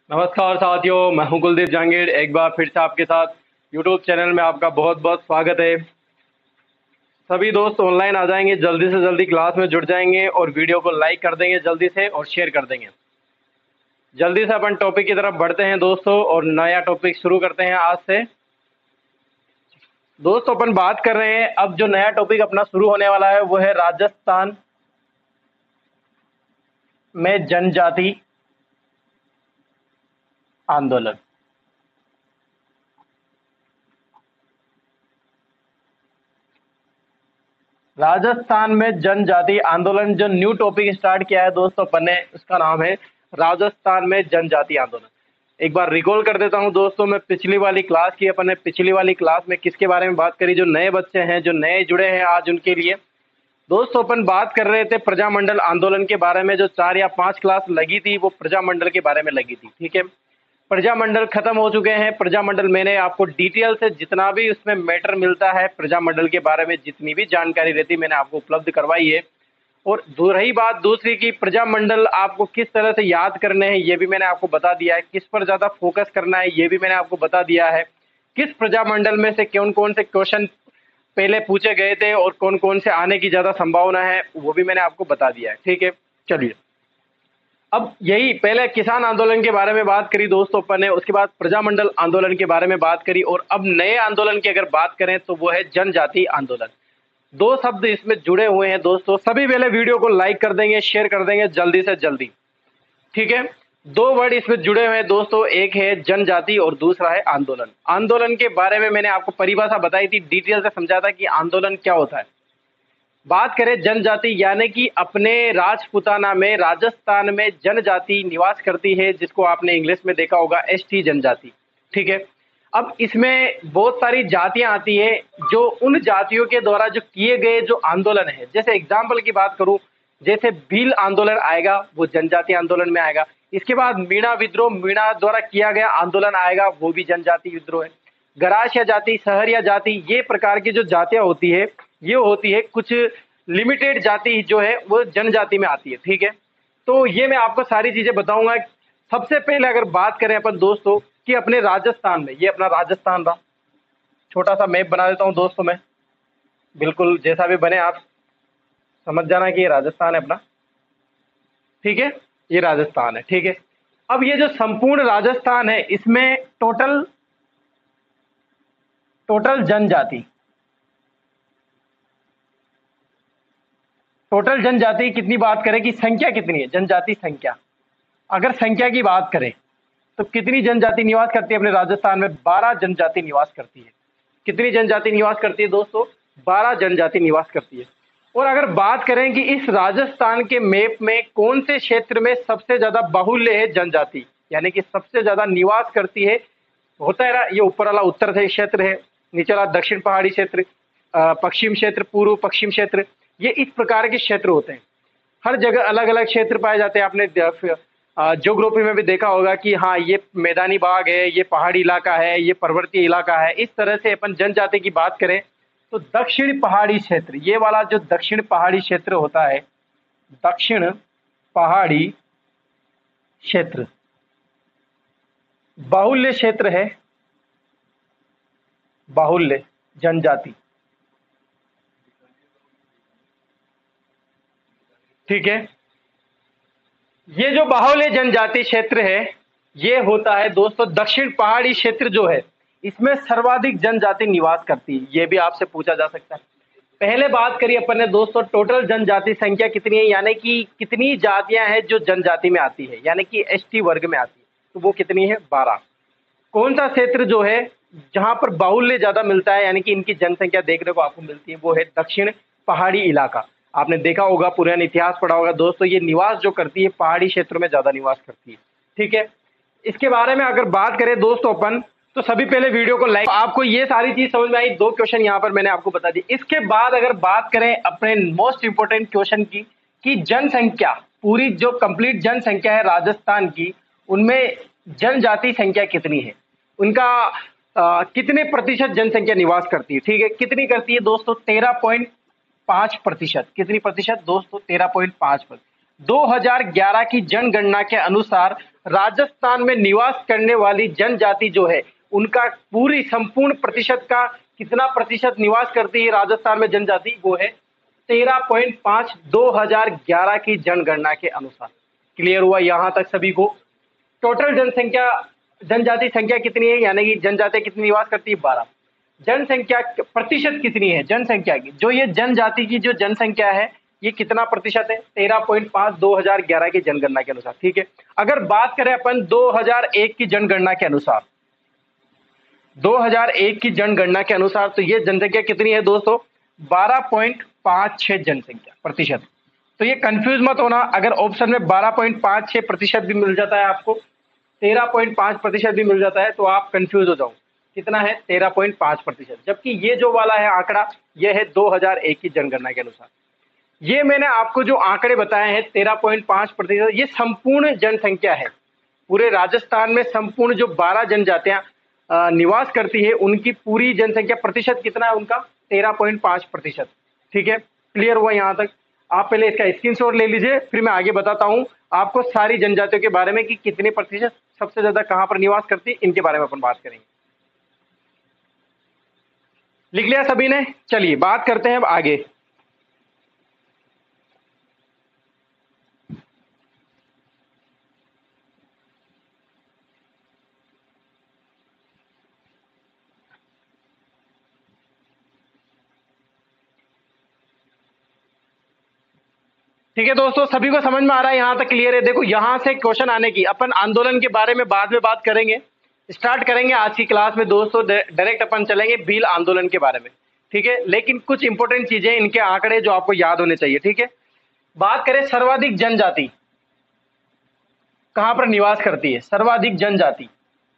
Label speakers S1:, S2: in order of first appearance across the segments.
S1: नमस्कार साथियों, मैं हूं कुलदीप जहांगीर। एक बार फिर से आपके साथ यूट्यूब चैनल में आपका बहुत बहुत स्वागत है। सभी दोस्त ऑनलाइन आ जाएंगे, जल्दी से जल्दी क्लास में जुड़ जाएंगे और वीडियो को लाइक कर देंगे जल्दी से और शेयर कर देंगे। जल्दी से अपन टॉपिक की तरफ बढ़ते हैं दोस्तों और नया टॉपिक शुरू करते हैं आज से। दोस्तों अपन बात कर रहे हैं, अब जो नया टॉपिक अपना शुरू होने वाला है वो है राजस्थान में जनजाति आंदोलन। राजस्थान में जनजाति आंदोलन जो न्यू टॉपिक स्टार्ट किया है दोस्तों अपन ने, उसका नाम है राजस्थान में जनजाति आंदोलन। एक बार रिकॉल कर देता हूं दोस्तों, मैं पिछली वाली क्लास की, अपन ने पिछली वाली क्लास में किसके बारे में बात करी? जो नए बच्चे हैं, जो नए जुड़े हैं आज उनके लिए दोस्तों अपन बात कर रहे थे प्रजामंडल आंदोलन के बारे में। जो 4 या 5 क्लास लगी थी वो प्रजामंडल के बारे में लगी थी। ठीक है, प्रजामंडल खत्म हो चुके हैं। प्रजामंडल मैंने आपको डिटेल से जितना भी उसमें मैटर मिलता है प्रजामंडल के बारे में, जितनी भी जानकारी रहती मैंने आपको उपलब्ध करवाई है। और रही बात दूसरी की प्रजामंडल आपको किस तरह से याद करने हैं, ये भी मैंने आपको बता दिया है। किस पर ज्यादा फोकस करना है ये भी मैंने आपको बता दिया है। किस प्रजामंडल में से कौन कौन से क्वेश्चन पहले पूछे गए थे और कौन कौन से आने की ज्यादा संभावना है वो भी मैंने आपको बता दिया है। ठीक है, चलिए अब यही पहले किसान आंदोलन के बारे में बात करी दोस्तों अपन ने, उसके बाद प्रजामंडल आंदोलन के बारे में बात करी और अब नए आंदोलन की अगर बात करें तो वो है जनजाति आंदोलन। दो शब्द इसमें जुड़े हुए हैं दोस्तों। सभी पहले वीडियो को लाइक कर देंगे, शेयर कर देंगे जल्दी से जल्दी। ठीक है, दो वर्ड इसमें जुड़े हुए हैं दोस्तों, एक है जनजाति और दूसरा है आंदोलन। आंदोलन के बारे में मैंने आपको परिभाषा बताई थी, डिटेल से समझा था कि आंदोलन क्या होता है। बात करें जनजाति यानी कि अपने राजपूताना में राजस्थान में जनजाति निवास करती है, जिसको आपने इंग्लिश में देखा होगा एसटी जनजाति। ठीक है, अब इसमें बहुत सारी जातियां आती है जो उन जातियों के द्वारा जो किए गए जो आंदोलन है, जैसे एग्जाम्पल की बात करूं, जैसे भील आंदोलन आएगा वो जनजाति आंदोलन में आएगा। इसके बाद मीणा विद्रोह, मीणा द्वारा किया गया आंदोलन आएगा, वो भी जनजाति विद्रोह है। गरासिया जाति, सहरिया जाति, ये प्रकार की जो जातियां होती है ये होती है कुछ लिमिटेड जाति जो है वो जनजाति में आती है। ठीक है, तो ये मैं आपको सारी चीजें बताऊंगा। सबसे पहले अगर बात करें अपन दोस्तों कि अपने राजस्थान में, ये अपना राजस्थान रहा, छोटा सा मैप बना देता हूं दोस्तों मैं, बिल्कुल जैसा भी बने आप समझ जाना कि ये राजस्थान है अपना। ठीक है, ये राजस्थान है। ठीक है, अब ये जो संपूर्ण राजस्थान है इसमें टोटल जनजाति कितनी बात करें कि संख्या कितनी है, जनजाति संख्या, अगर संख्या की बात करें तो कितनी जनजाति निवास करती है अपने राजस्थान में? 12 जनजाति निवास करती है। कितनी जनजाति निवास करती है दोस्तों? 12 जनजाति निवास करती है। और अगर बात करें कि इस राजस्थान के मैप में कौन से क्षेत्र में सबसे ज्यादा बाहुल्य है जनजाति, यानी कि सबसे ज्यादा निवास करती है, होता है ना, ये ऊपर वाला उत्तर क्षेत्र है, नीचे वाला दक्षिण पहाड़ी क्षेत्र, पश्चिम क्षेत्र, पूर्व पश्चिम क्षेत्र, ये इस प्रकार के क्षेत्र होते हैं। हर जगह अलग अलग क्षेत्र पाए जाते हैं। आपने ज्योग्राफी में भी देखा होगा कि हाँ ये मैदानी भाग है, ये पहाड़ी इलाका है, ये पर्वतीय इलाका है। इस तरह से अपन जनजाति की बात करें तो दक्षिण पहाड़ी क्षेत्र, ये वाला जो दक्षिण पहाड़ी क्षेत्र होता है, दक्षिण पहाड़ी क्षेत्र बाहुल्य क्षेत्र है, बाहुल्य जनजाति। ठीक है, ये जो बाहुल्य जनजाति क्षेत्र है ये होता है दोस्तों दक्षिण पहाड़ी क्षेत्र जो है, इसमें सर्वाधिक जनजाति निवास करती है। ये भी आपसे पूछा जा सकता है। पहले बात करिए अपन ने दोस्तों टोटल जनजाति संख्या कितनी है, यानी कि कितनी जातियां हैं जो जनजाति में आती है, यानी कि एसटी वर्ग में आती है, तो वो कितनी है? 12। कौन सा क्षेत्र जो है जहां पर बाहुल्य ज्यादा मिलता है, यानी कि इनकी जनसंख्या देखने को आपको मिलती है, वो है दक्षिण पहाड़ी इलाका। आपने देखा होगा, पुराना इतिहास पढ़ा होगा दोस्तों, ये निवास जो करती है पहाड़ी क्षेत्रों में ज्यादा निवास करती है। ठीक है, इसके बारे में अगर बात करें दोस्तों अपन, तो सभी पहले वीडियो को लाइक, आपको ये सारी चीज समझ में आई। 2 क्वेश्चन यहाँ पर मैंने आपको बता दी। इसके बाद अगर बात करें अपने मोस्ट इंपोर्टेंट क्वेश्चन की कि जनसंख्या, पूरी जो कंप्लीट जनसंख्या है राजस्थान की, उनमें जनजाति संख्या कितनी है, उनका कितने प्रतिशत जनसंख्या निवास करती है? ठीक है, कितनी करती है दोस्तों? 13.5%। कितनी प्रतिशत दोस्तों? 13.5%। 2011 की जनगणना के अनुसार राजस्थान में निवास करने वाली जनजाति जो है उनका पूरी संपूर्ण प्रतिशत का कितना प्रतिशत निवास करती है राजस्थान में जनजाति, वो है 13.5 2011 की जनगणना के अनुसार। क्लियर हुआ यहां तक सभी को? टोटल जनसंख्या जनजाति संख्या कितनी है, यानी कि जनजाति कितनी निवास करती है? 12। जनसंख्या प्रतिशत कितनी है जनसंख्या की, जो ये जनजाति की जो जनसंख्या है ये कितना प्रतिशत है? 13.5 2011 की जनगणना के अनुसार। ठीक है, अगर बात करें अपन 2001 की जनगणना के अनुसार, 2001 की जनगणना के अनुसार तो ये जनसंख्या कितनी है दोस्तों? 12.56 जनसंख्या प्रतिशत। तो ये कंफ्यूज मत होना, अगर ऑप्शन में 12.56 प्रतिशत भी मिल जाता है आपको, 13.5 प्रतिशत भी मिल जाता है तो आप कंफ्यूज हो जाओ। कितना है? 13.5 प्रतिशत। जबकि ये जो वाला है आंकड़ा ये है 2001 की जनगणना के अनुसार। ये मैंने आपको जो आंकड़े बताए हैं 13.5 प्रतिशत, ये संपूर्ण जनसंख्या है। पूरे राजस्थान में संपूर्ण जो 12 जनजातियां निवास करती है उनकी पूरी जनसंख्या प्रतिशत कितना है उनका? 13.5 प्रतिशत। ठीक है, क्लियर हुआ यहां तक? आप पहले इसका स्क्रीनशॉट ले लीजिए, फिर मैं आगे बताता हूं आपको सारी जनजातियों के बारे में कि कितने प्रतिशत सबसे ज्यादा कहां पर निवास करती है, इनके बारे में अपन बात करेंगे। लिख लिया सभी ने? चलिए बात करते हैं अब आगे। ठीक है दोस्तों, सभी को समझ में आ रहा है यहां तक? क्लियर है? देखो यहां से क्वेश्चन आने की, अपन आंदोलन के बारे में बाद में बात करेंगे, स्टार्ट करेंगे आज की क्लास में दोस्तों। डायरेक्ट अपन चलेंगे भील आंदोलन के बारे में। ठीक है, लेकिन कुछ इंपॉर्टेंट चीजें, इनके आंकड़े जो आपको याद होने चाहिए। ठीक है, बात करें सर्वाधिक जनजाति कहां पर निवास करती है? सर्वाधिक जनजाति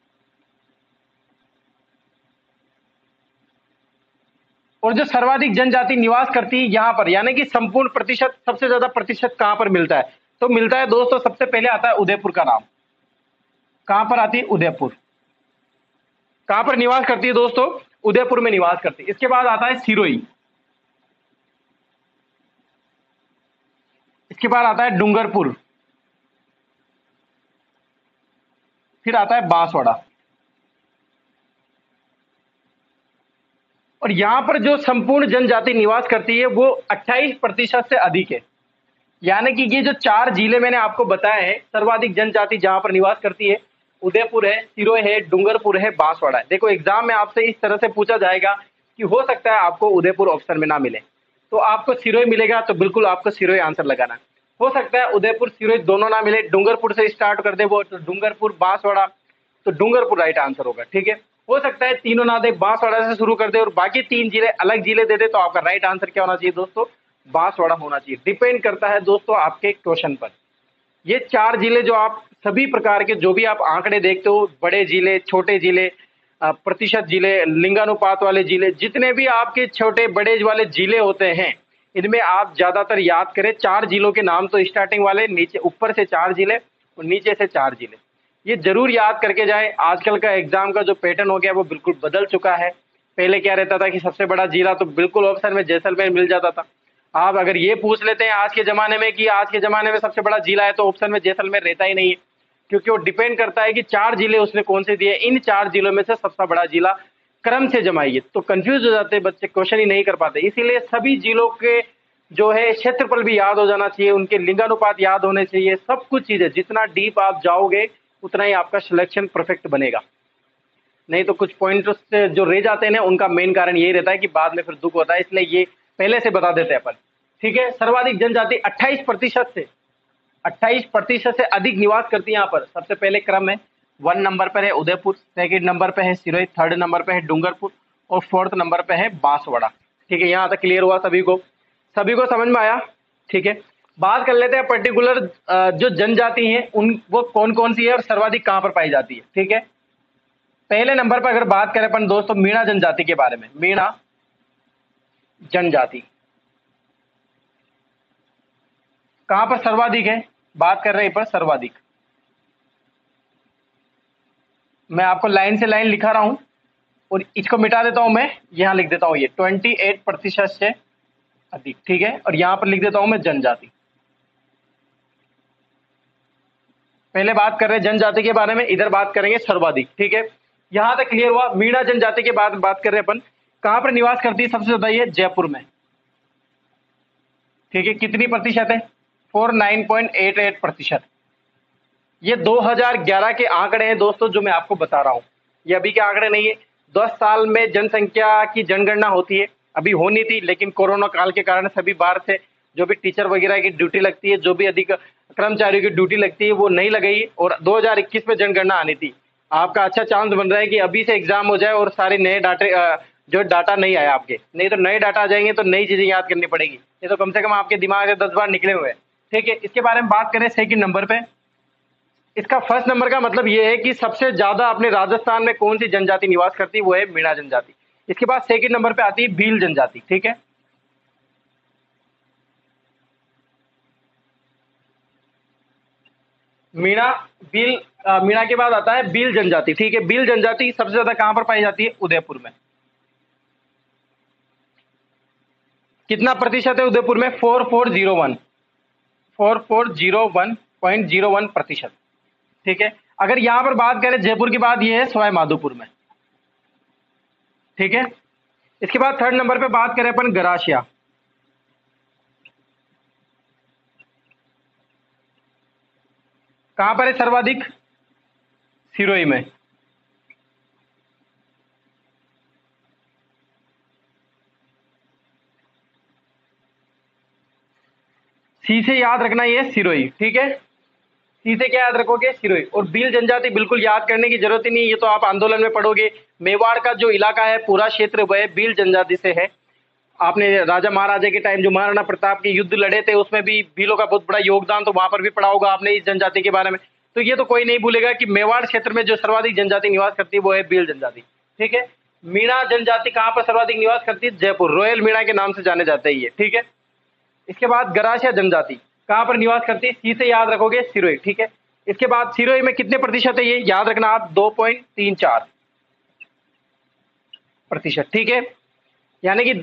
S1: और जो सर्वाधिक जनजाति निवास करती है यहां पर, यानी कि संपूर्ण प्रतिशत, सबसे ज्यादा प्रतिशत कहां पर मिलता है? तो मिलता है दोस्तों, सबसे पहले आता है उदयपुर का नाम। कहां पर आती है? उदयपुर। कहां पर निवास करती है दोस्तों? उदयपुर में निवास करती है। इसके बाद आता है सिरोही। इसके बाद आता है डूंगरपुर। फिर आता है बांसवाड़ा। और यहां पर जो संपूर्ण जनजाति निवास करती है वो 28% से अधिक है। यानी कि ये जो 4 जिले मैंने आपको बताए हैं सर्वाधिक जनजाति जहां पर निवास करती है, उदयपुर है, सिरोही है, डूंगरपुर है, बांसवाड़ा है। देखो एग्जाम में आपसे इस तरह से पूछा जाएगा कि हो सकता है आपको उदयपुर ऑप्शन में ना मिले, तो आपको सिरोही मिलेगा, तो बिल्कुल आपको सिरोही आंसर लगाना है। हो सकता है उदयपुर सिरोही दोनों ना मिले, डूंगरपुर से स्टार्ट कर दे वो, तो डूंगरपुर बांसवाड़ा, तो डूंगरपुर राइट आंसर होगा। ठीक है, हो सकता है तीनों ना दे, बांसवाड़ा से शुरू कर दे और बाकी 3 जिले अलग जिले दे दे, तो आपका राइट आंसर क्या होना चाहिए दोस्तों? बांसवाड़ा होना चाहिए। डिपेंड करता है दोस्तों आपके क्वेश्चन पर। ये 4 जिले जो आप सभी प्रकार के जो भी आप आंकड़े देखते हो, बड़े जिले, छोटे जिले, प्रतिशत जिले, लिंगानुपात वाले जिले, जितने भी आपके छोटे बड़े वाले जिले होते हैं, इनमें आप ज्यादातर याद करें 4 जिलों के नाम, तो स्टार्टिंग वाले नीचे ऊपर से 4 जिले और नीचे से 4 जिले, ये जरूर याद करके जाए। आजकल का एग्जाम का जो पैटर्न हो गया वो बिल्कुल बदल चुका है। पहले क्या रहता था कि सबसे बड़ा जिला तो बिल्कुल ऑप्शन में जैसलमेर मिल जाता था। आप अगर ये पूछ लेते हैं आज के जमाने में कि आज के जमाने में सबसे बड़ा जिला है, तो ऑप्शन में जैसलमेर रहता ही नहीं है, क्योंकि वो डिपेंड करता है कि 4 जिले उसने कौन से दिए, इन 4 जिलों में से सबसे बड़ा जिला क्रम से जमाइए, तो कंफ्यूज हो जाते हैं बच्चे, क्वेश्चन ही नहीं कर पाते। इसीलिए सभी जिलों के जो है क्षेत्रफल भी याद हो जाना चाहिए, उनके लिंगानुपात याद होने चाहिए, सब कुछ चीजें, जितना डीप आप जाओगे उतना ही आपका सिलेक्शन परफेक्ट बनेगा। नहीं तो कुछ पॉइंट जो रह जाते हैं ना, उनका मेन कारण यही रहता है कि बाद में फिर दुख होता है, इसलिए ये पहले से बता देते हैं अपन। ठीक है, सर्वाधिक जनजाति 28% से अधिक निवास करती है यहाँ पर। सबसे पहले क्रम है, 1 नंबर पर है उदयपुर, सेकंड नंबर पे है सिरोही, थर्ड नंबर पे है डूंगरपुर और फोर्थ नंबर पे है बांसवाड़ा। ठीक है, यहाँ तक क्लियर हुआ सभी को? सभी को समझ में आया? ठीक है, बात कर लेते हैं पर्टिकुलर जो जनजाति है उन वो कौन कौन सी है और सर्वाधिक कहां पर पाई जाती है। ठीक है, पहले नंबर पर अगर बात करें अपन दोस्तों मीणा जनजाति के बारे में, मीणा जनजाति कहां पर सर्वाधिक है, बात कर रहे हैं पर सर्वाधिक। मैं आपको लाइन से लाइन लिखा रहा हूं और इसको मिटा देता हूं, मैं यहां लिख देता हूं ये 28% से अधिक। ठीक है, और यहां पर लिख देता हूं मैं जनजाति। पहले बात कर रहे हैं जनजाति के बारे में, इधर बात करेंगे सर्वाधिक। ठीक है, यहां तक क्लियर हुआ। मीणा जनजाति के बाद बात कर रहे हैं अपन, कहां पर निवास करती है सबसे ज्यादा? ये जयपुर में। ठीक है, कितनी प्रतिशत है? 49.88%। ये 2011 के आंकड़े हैं दोस्तों, जो मैं आपको बता रहा हूं, ये अभी के आंकड़े नहीं है। 10 साल में जनसंख्या की जनगणना होती है, अभी होनी थी, लेकिन कोरोना काल के कारण सभी बाहर से जो भी टीचर वगैरह की ड्यूटी लगती है, जो भी अधिक कर्मचारियों की ड्यूटी लगती है, वो नहीं लगाई और 2021 में जनगणना आनी थी। आपका अच्छा चांस बन रहा है कि अभी से एग्जाम हो जाए और सारे नए डाटे जो डाटा नहीं आया आपके, नहीं तो नए डाटा आ जाएंगे तो नई चीजें याद करनी पड़ेगी। ये तो कम से कम आपके दिमाग से 10 बार निकले हुए हैं। ठीक है, इसके बारे में बात करें सेकंड नंबर पे, इसका फर्स्ट नंबर का मतलब ये है कि सबसे ज्यादा अपने राजस्थान में कौन सी जनजाति निवास करती है? वो है मीणा जनजाति। इसके बाद सेकंड नंबर पे आती है भील जनजाति। ठीक है, मीणा भील, मीणा के बाद आता है भील जनजाति। ठीक है, भील जनजाति सबसे ज्यादा कहां पर पाई जाती है? उदयपुर में। कितना प्रतिशत है उदयपुर में? 4401.01%। ठीक है, अगर यहां पर बात करें जयपुर की बात, ये है सवाई माधोपुर में। ठीक है, इसके बाद थर्ड नंबर पे बात करें अपन गरासिया। कहां पर है सर्वाधिक? सिरोही में। सी से याद रखना, ये सिरोही। ठीक है, सी से क्या याद रखोगे? सिरोही। और भील जनजाति बिल्कुल याद करने की जरूरत ही नहीं, ये तो आप आंदोलन में पढ़ोगे। मेवाड़ का जो इलाका है, पूरा क्षेत्र, वह भील जनजाति से है। आपने राजा महाराजा के टाइम जो महाराणा प्रताप के युद्ध लड़े थे, उसमें भी भीलों का बहुत बड़ा योगदान, तो वहां पर भी पढ़ा होगा आपने इस जनजाति के बारे में। तो ये तो कोई नहीं भूलेगा कि मेवाड़ क्षेत्र में जो सर्वाधिक जनजाति निवास करती है वो है भील जनजाति। ठीक है, मीणा जनजाति कहां पर सर्वाधिक निवास करती है? जयपुर, रॉयल मीणा के नाम से जाने जाते हैं ये। ठीक है, इसके बाद गरासिया जनजाति कहां पर निवास करती है? सी से याद रखोगे, सिरोही। ठीक है, इसके बाद सिरोही में कितने प्रतिशत है? ये याद रखना आप, 2.34%। ठीक है, यानी कि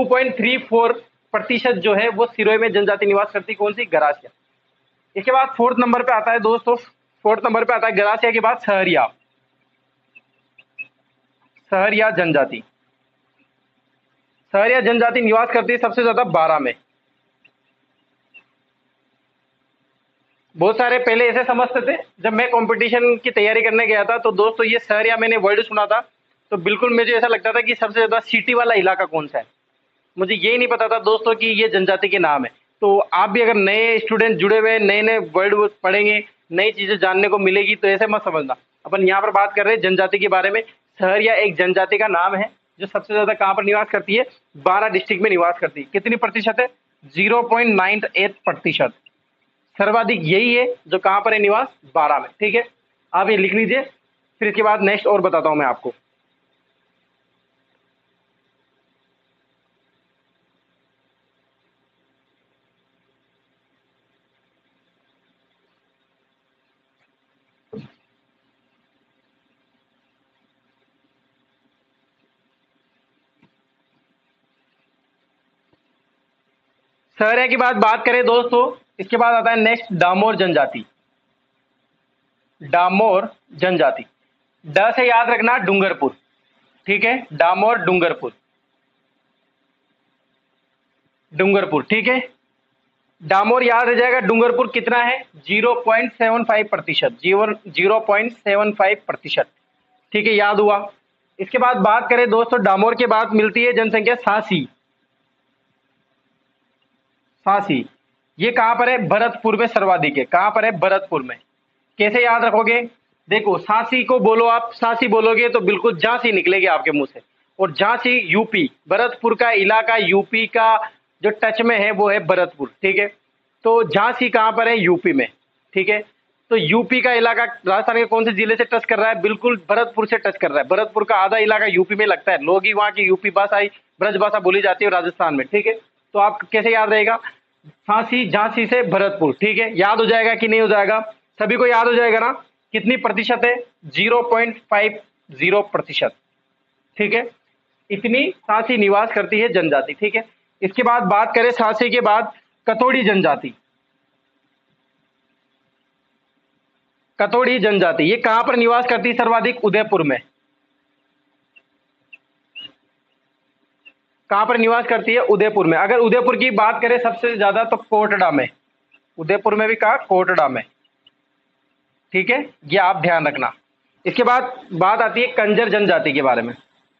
S1: 2.34% जो है वो सिरोही में जनजाति निवास करती है। कौन सी? गरासिया। इसके बाद फोर्थ नंबर पे आता है दोस्तों, फोर्थ नंबर पे आता है गरासिया के बाद सहरिया। सहरिया जनजाति, सहरिया जनजाति निवास करती है सबसे ज्यादा बारां में। बहुत सारे पहले ऐसे समझते थे, जब मैं कंपटीशन की तैयारी करने गया था तो दोस्तों ये सहरिया मैंने वर्ड सुना था, तो बिल्कुल मुझे ऐसा लगता था कि सबसे ज्यादा सिटी वाला इलाका कौन सा है। मुझे यही नहीं पता था दोस्तों कि ये जनजाति के नाम है। तो आप भी अगर नए स्टूडेंट जुड़े हुए, नए नए वर्ड पढ़ेंगे, नई चीजें जानने को मिलेगी, तो ऐसे मत समझना। अपन यहाँ पर बात कर रहे हैं जनजाति के बारे में। सहरिया एक जनजाति का नाम है जो सबसे ज्यादा कहाँ पर निवास करती है? 12 डिस्ट्रिक्ट में निवास करती है। कितनी प्रतिशत है? 0.98%। सर्वाधिक यही है जो कहां पर है निवास? 12 में। ठीक है, आप ये लिख लीजिए, फिर इसके बाद नेक्स्ट और बताता हूं मैं आपको। सहरिया की बात करें दोस्तों, इसके बाद आता है नेक्स्ट डामोर जनजाति। डामोर जनजाति, ड से याद रखना डूंगरपुर। ठीक है, डामोर डूंगरपुर, डूंगरपुर। ठीक है, डामोर याद रह जाएगा। डूंगरपुर कितना है? 0.75%। 0.75%। ठीक है, याद हुआ। इसके बाद बात करें दोस्तों, डामोर के बाद मिलती है जनसंख्या सासी। सासी, ये कहां पर है? भरतपुर में सर्वाधिक है। कहां पर है? भरतपुर में। कैसे याद रखोगे? देखो, सासी को बोलो, आप सासी बोलोगे तो बिल्कुल झांसी निकलेगी आपके मुंह से, और झांसी यूपी, भरतपुर का इलाका यूपी का जो टच में है वो है भरतपुर। ठीक है, तो झांसी कहां पर है? यूपी में। ठीक है, तो यूपी का इलाका राजस्थान के कौन से जिले से टच कर रहा है? बिल्कुल भरतपुर से टच कर रहा है। भरतपुर का आधा इलाका यूपी में लगता है, लोग ही वहां की यूपी भाषा ही ब्रज भाषा बोली जाती है राजस्थान में। ठीक है, तो आप कैसे याद रहेगा? झांसी, झांसी से भरतपुर। ठीक है, याद हो जाएगा कि नहीं हो जाएगा? सभी को याद हो जाएगा ना? कितनी प्रतिशत है? 0.50%। ठीक है, इतनी सासी निवास करती है जनजाति। ठीक है, इसके बाद बात करें सासी के बाद कथोड़ी जनजाति। कतोड़ी जनजाति ये कहां पर निवास करती है सर्वाधिक? उदयपुर में। कहां पर निवास करती है? उदयपुर में। अगर उदयपुर की बात करें सबसे ज्यादा तो कोटड़ा में। उदयपुर में भी कहा, कोटड़ा में। ठीक है, ये आप ध्यान रखना। इसके बाद बात आती है कंजर जनजाति के बारे में।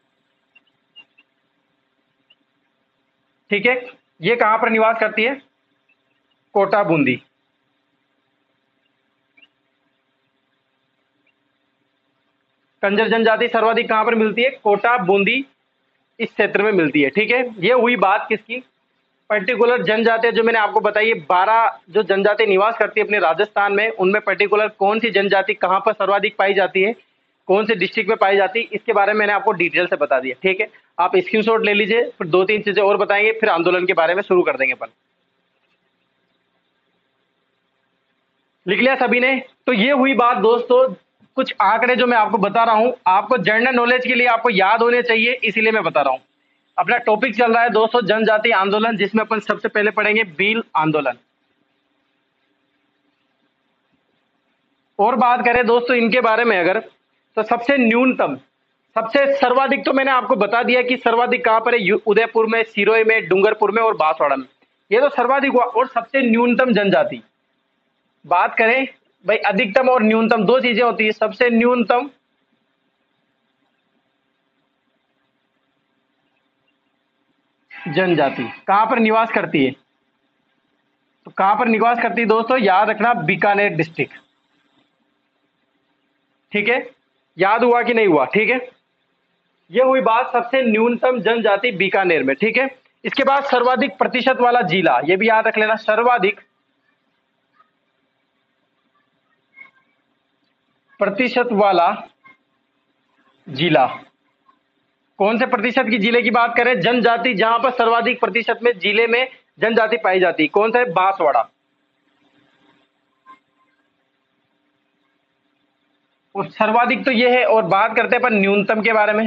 S1: ठीक है, ये कहां पर निवास करती है? कोटा बूंदी। कंजर जनजाति सर्वाधिक कहां पर मिलती है? कोटा बूंदी इस क्षेत्र में मिलती है। ठीक है, ये हुई बात किसकी? पर्टिकुलर जनजाति जो मैंने आपको बताई, 12 जो जनजाति निवास करती है अपने राजस्थान में, उनमें पर्टिकुलर कौन सी जनजाति कहां पर सर्वाधिक पाई जाती है, कौन से डिस्ट्रिक्ट में पाई जाती है, इसके बारे में मैंने आपको डिटेल से बता दिया। ठीक है, आप स्क्रीनशॉट ले लीजिए, फिर 2-3 चीजें और बताएंगे, फिर आंदोलन के बारे में शुरू कर देंगे अपन। लिख लिया सभी ने? तो ये हुई बात दोस्तों, कुछ आंकड़े जो मैं आपको बता रहा हूं, आपको जनरल नॉलेज के लिए आपको याद होने चाहिए, इसीलिए मैं बता रहा हूं। अपना टॉपिक चल रहा है दोस्तों जनजाति आंदोलन, जिसमें अपन सबसे पहले पढ़ेंगे भील आंदोलन। और बात करें दोस्तों इनके बारे में अगर, तो सबसे न्यूनतम, सबसे सर्वाधिक तो मैंने आपको बता दिया कि सर्वाधिक कहां पर है, उदयपुर में, सिरोही में, डूंगरपुर में और बांसवाड़ा में। ये तो सर्वाधिक हुआ। और सबसे न्यूनतम जनजाति बात करें भाई, अधिकतम और न्यूनतम दो चीजें होती है। सबसे न्यूनतम जनजाति कहां पर निवास करती है? तो कहां पर निवास करती है दोस्तों? याद रखना, बीकानेर डिस्ट्रिक्ट। ठीक है, याद हुआ कि नहीं हुआ? ठीक है, यह हुई बात सबसे न्यूनतम जनजाति बीकानेर में। ठीक है, इसके बाद सर्वाधिक प्रतिशत वाला जिला, यह भी याद रख लेना, सर्वाधिक प्रतिशत वाला जिला। कौन से प्रतिशत की जिले की बात करें? जनजाति जहां पर सर्वाधिक प्रतिशत में जिले में जनजाति पाई जाती है, कौन सा है? बांसवाड़ा। और सर्वाधिक तो ये है। और बात करते हैं अपन न्यूनतम के बारे में।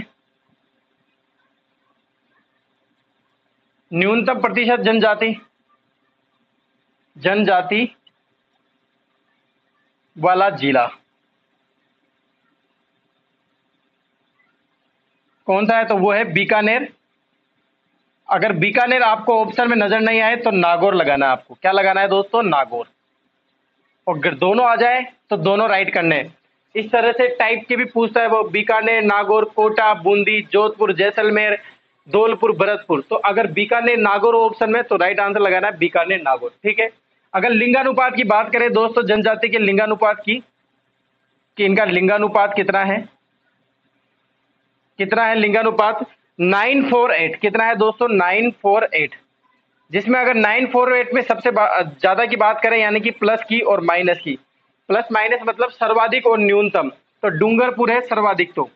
S1: न्यूनतम प्रतिशत जनजाति, जनजाति वाला जिला कौन सा है? तो वो है बीकानेर। अगर बीकानेर आपको ऑप्शन में नजर नहीं आए तो नागौर लगाना है आपको। क्या लगाना है दोस्तों? नागौर। और अगर दोनों आ जाए तो दोनों राइट करने हैं। इस तरह से टाइप के भी पूछता है वो, बीकानेर, नागौर, कोटा, बूंदी, जोधपुर, जैसलमेर, धौलपुर, भरतपुर। तो अगर बीकानेर, नागौर ऑप्शन में, तो राइट आंसर लगाना है बीकानेर, नागौर। ठीक है, अगर लिंगानुपात की बात करें दोस्तों जनजाति के लिंगानुपात की, कि इनका लिंगानुपात कितना है? कितना है लिंगानुपात? 9:4:8। कितना है दोस्तों? 9:4:8। जिसमें अगर 9:4:8 में सबसे ज्यादा की बात करें, यानी कि प्लस की और माइनस की, प्लस माइनस मतलब सर्वाधिक और न्यूनतम, तो डूंगरपुर है सर्वाधिक। तो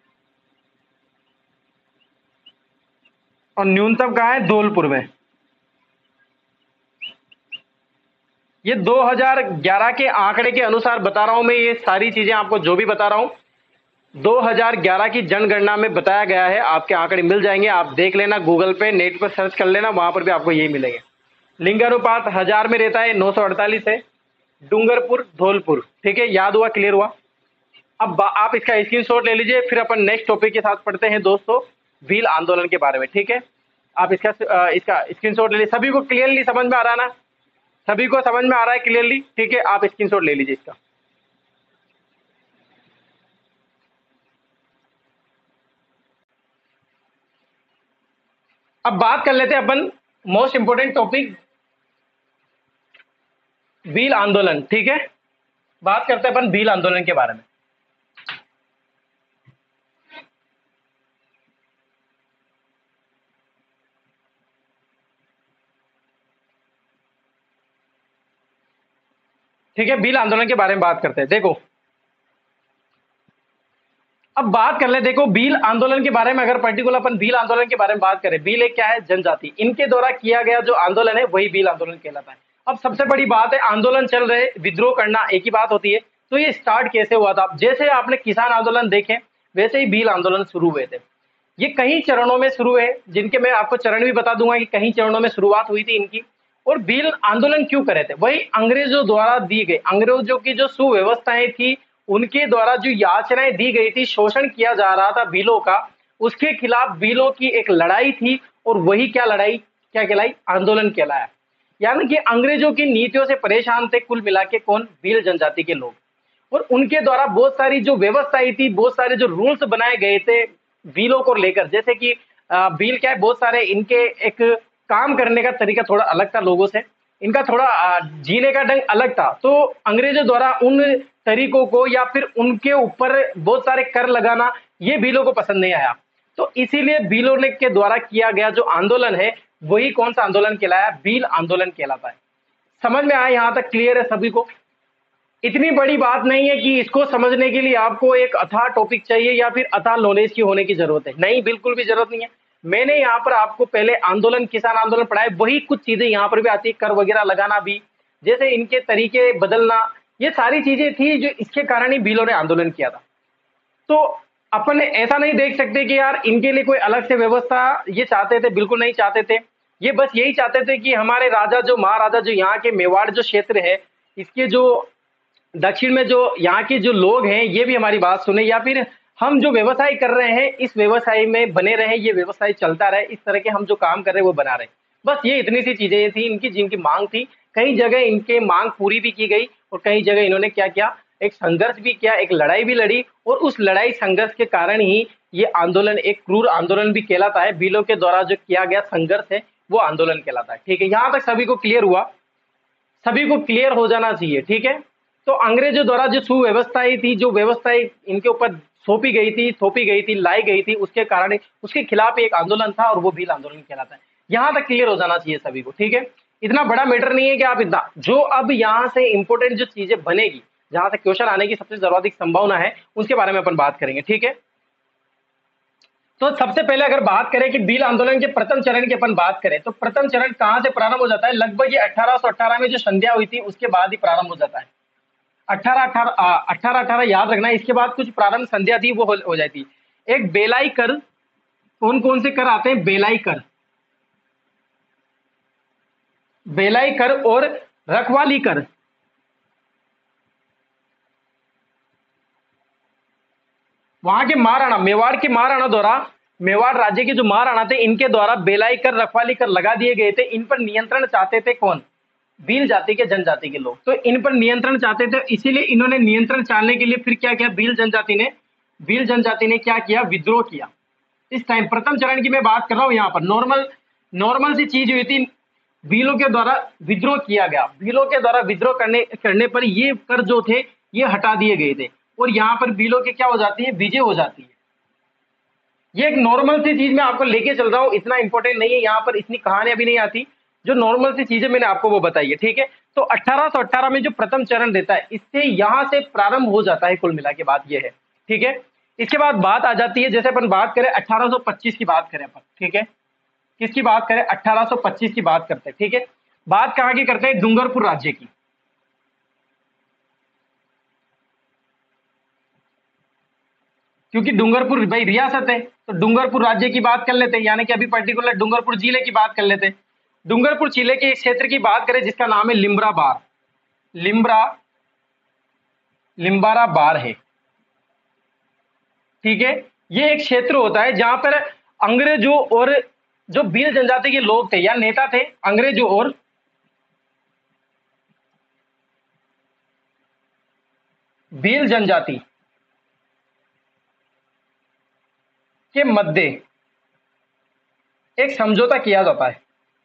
S1: और न्यूनतम कहां है? धौलपुर में। ये 2011 के आंकड़े के अनुसार बता रहा हूं मैं, ये सारी चीजें आपको जो भी बता रहा हूं 2011 की जनगणना में बताया गया है। आपके आंकड़े मिल जाएंगे, आप देख लेना, गूगल पे, नेट पर सर्च कर लेना, वहां पर भी आपको यही मिलेंगे। लिंगानुपात 1000 में रहता है, 948 है डूंगरपुर, धौलपुर। ठीक है, याद हुआ? क्लियर हुआ? अब आप इसका स्क्रीनशॉट ले लीजिए, फिर अपन नेक्स्ट टॉपिक के साथ पढ़ते हैं दोस्तों भील आंदोलन के बारे में। ठीक है, आप इसका स्क्रीनशॉट ले लीजिए। सभी को क्लियरली समझ में आ रहा है ना? सभी को समझ में आ रहा है क्लियरली? ठीक है, आप स्क्रीनशॉट ले लीजिए इसका। अब बात कर लेते हैं अपन मोस्ट इंपोर्टेंट टॉपिक, भील आंदोलन। ठीक है, बात करते हैं अपन भील आंदोलन के बारे में। ठीक है, भील आंदोलन के बारे में बात करते हैं। देखो, अब बात कर ले, देखो भील आंदोलन के बारे में, अगर पर्टिकुलर अपन भील आंदोलन के बारे में बात करें, भील एक क्या है? जनजाति। इनके द्वारा किया गया जो आंदोलन है वही भील आंदोलन कहलाता है। अब सबसे बड़ी बात है, आंदोलन चल रहे, विद्रोह करना एक ही बात होती है। तो ये स्टार्ट कैसे हुआ था? जैसे आपने किसान आंदोलन देखे, वैसे ही भील आंदोलन शुरू हुए थे। ये कई चरणों में शुरू हुए, जिनके मैं आपको चरण भी बता दूंगा कि कई चरणों में शुरुआत हुई थी इनकी। और भील आंदोलन क्यों करे थे? वही अंग्रेजों द्वारा दी गई, अंग्रेजों की जो सुव्यवस्थाएं थी, उनके द्वारा जो याचनाएं दी गई थी, शोषण किया जा रहा था भीलों का, उसके खिलाफ भीलों की एक लड़ाई थी। और वही क्या लड़ाई क्या कहलाई? आंदोलन कहलाया। यानी कि अंग्रेजों की नीतियों से परेशान थे कुल मिला के कौन? भील जनजाति के लोग। और उनके द्वारा बहुत सारी जो व्यवस्थाएं थी, बहुत सारे जो रूल्स बनाए गए थे भीलों को लेकर, जैसे कि भील क्या है, बहुत सारे इनके एक काम करने का तरीका थोड़ा अलग था लोगों से, इनका थोड़ा जीने का ढंग अलग था। तो अंग्रेजों द्वारा उन तरीकों को या फिर उनके ऊपर बहुत सारे कर लगाना, ये भीलों को पसंद नहीं आया। तो इसीलिए भीलों ने के द्वारा किया गया जो आंदोलन है, वही कौन सा आंदोलन कहलाया? भील आंदोलन कहलाता है। समझ में आया? यहां तक क्लियर है सभी को? इतनी बड़ी बात नहीं है कि इसको समझने के लिए आपको एक अथाह टॉपिक चाहिए या फिर अथाह नॉलेज की होने की जरूरत है। नहीं, बिल्कुल भी जरूरत नहीं है। मैंने यहाँ पर आपको पहले आंदोलन, किसान आंदोलन पढ़ाए, वही कुछ चीजें यहाँ पर भी आती है, कर वगैरह लगाना भी, जैसे इनके तरीके बदलना, ये सारी चीजें थी जो इसके कारण ही भीलों ने आंदोलन किया था। तो अपन ऐसा नहीं देख सकते कि यार इनके लिए कोई अलग से व्यवस्था ये चाहते थे, बिल्कुल नहीं चाहते थे। ये बस यही चाहते थे कि हमारे राजा जो महाराजा जो यहाँ के मेवाड़ जो क्षेत्र है, इसके जो दक्षिण में जो यहाँ के जो लोग हैं, ये भी हमारी बात सुने, या फिर हम जो व्यवसाय कर रहे हैं इस व्यवसाय में बने रहे, ये व्यवसाय चलता रहे, इस तरह के हम जो काम कर रहे हैं वो बना रहे। बस ये इतनी सी चीजें थी इनकी, जिनकी मांग थी। कई जगह इनके मांग पूरी भी की गई और कई जगह इन्होंने क्या किया, एक संघर्ष भी किया, एक लड़ाई भी लड़ी। और उस लड़ाई संघर्ष के कारण ही ये आंदोलन एक क्रूर आंदोलन भी कहलाता है। भीलों के द्वारा जो किया गया संघर्ष है वो आंदोलन कहलाता है। ठीक है, यहां तक सभी को क्लियर हुआ? सभी को क्लियर हो जाना चाहिए। ठीक है, तो अंग्रेजों द्वारा जो सुव्यवस्थाएं थी, जो व्यवस्थाएं इनके ऊपर सौंपी गई थी, थोपी गई थी, लाई गई थी, उसके कारण उसके खिलाफ एक आंदोलन था और वो भील आंदोलन कहलाता है। यहां तक क्लियर हो जाना चाहिए सभी को। ठीक है, इतना बड़ा मैटर नहीं है कि आप इतना, जो अब यहां से इंपोर्टेंट जो चीजें बनेगी, जहां से क्वेश्चन आने की सबसे सर्वाधिक संभावना है, उसके बारे में अपन बात करेंगे। ठीक है, तो सबसे पहले अगर बात करें कि भील आंदोलन के प्रथम चरण की अपन बात करें, तो प्रथम चरण कहां से प्रारंभ हो जाता है? लगभग ये 1818 में जो संध्या हुई थी उसके बाद ही प्रारंभ हो जाता है। 1818 याद रखना है। इसके बाद कुछ प्रारंभ संध्या थी वो हो जाती। एक बेलाई कर, कौन कौन से कर आते हैं? बेलाई कर, बेलाई कर और रखवाली कर। वहां के महाराणा, मेवाड़ के महाराणा द्वारा, मेवाड़ राज्य के जो महाराणा थे, इनके द्वारा बेलाई कर, रखवाली कर लगा दिए गए थे। इन पर नियंत्रण चाहते थे कौन? भील जाति के, जनजाति के लोग। तो इन पर नियंत्रण चाहते थे, इसीलिए इन्होंने नियंत्रण चाहने के लिए फिर क्या किया? भील जनजाति ने क्या किया? विद्रोह किया। इस टाइम प्रथम चरण की मैं बात कर रहा हूं। यहाँ पर नॉर्मल सी चीज हुई थी, भीलों के द्वारा विद्रोह किया गया। भीलों के द्वारा विद्रोह करने पर ये कर जो थे ये हटा दिए गए थे और यहाँ पर भीलों की क्या हो जाती है? विजय हो जाती है। ये एक नॉर्मल सी चीज मैं आपको लेके चल रहा हूँ, इतना इंपॉर्टेंट नहीं है, यहाँ पर इतनी कहानियां भी नहीं आती। जो नॉर्मल सी चीजें मैंने आपको वो बताई है। ठीक है, तो 1818 में जो प्रथम चरण रहता है, इससे यहां से प्रारंभ हो जाता है। कुल मिला के बात ये है। ठीक है, इसके बाद बात आ जाती है, जैसे अपन बात करें 1825 की बात करें अपन। ठीक है, किसकी बात करें? 1825 की बात करते हैं। ठीक है, बात कहां की करते हैं? डूंगरपुर राज्य की। क्योंकि डूंगरपुर भाई रियासत है, तो डूंगरपुर राज्य की बात कर लेते हैं, यानी कि अभी पर्टिकुलर डूंगरपुर जिले की बात कर लेते हैं। डूंगरपुर जिले के क्षेत्र की बात करें जिसका नाम है लिम्बरा बार, लिम्बारा बार है। ठीक है, ये एक क्षेत्र होता है जहां पर अंग्रेजों और जो भील जनजाति के लोग थे या नेता थे, अंग्रेजों और भील जनजाति के मध्य एक समझौता किया जाता है।